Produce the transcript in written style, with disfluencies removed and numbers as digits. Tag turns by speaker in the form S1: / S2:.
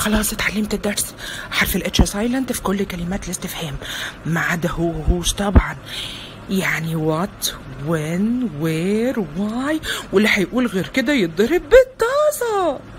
S1: خلاص اتعلمت الدرس. حرف الاتش سايلنت في كل كلمات الاستفهام ما عدا هوش طبعا. يعني وات، وين، وير، واي، واللي هيقول غير كده يتضرب بالطاسة.